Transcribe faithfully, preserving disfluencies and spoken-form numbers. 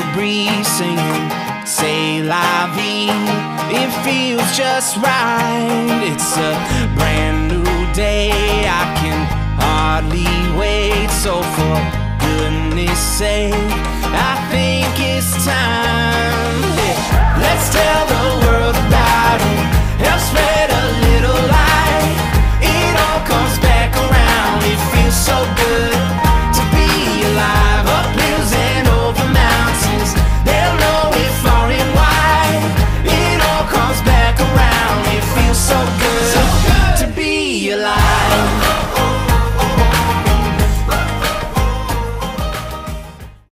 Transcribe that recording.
breeze singing C'est la vie. It feels just right. It's a brand new day. I can hardly wait. So for goodness sake, I think